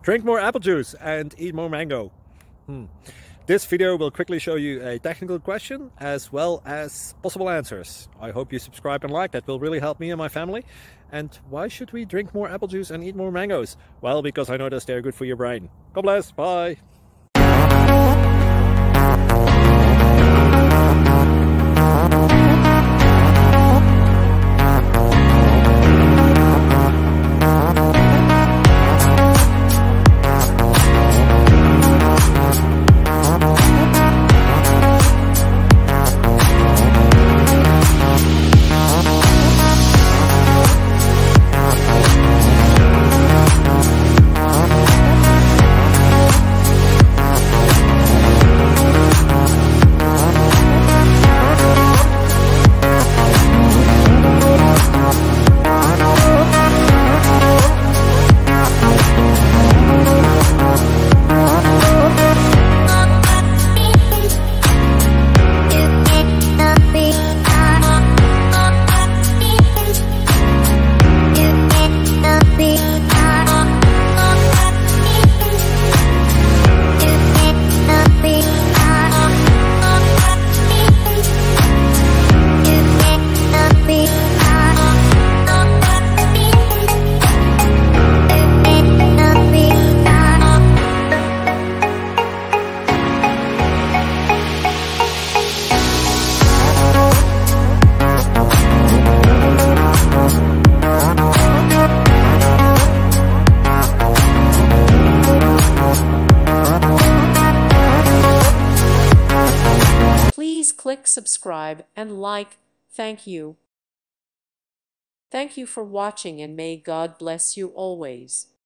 Drink more apple juice and eat more mango. This video will quickly show you a technical question as well as possible answers. I hope you subscribe and like, that will really help me and my family. And why should we drink more apple juice and eat more mangoes? Well, because I noticed they're good for your brain. God bless, bye! Please click subscribe and like. Thank you. Thank you for watching, and may God bless you always.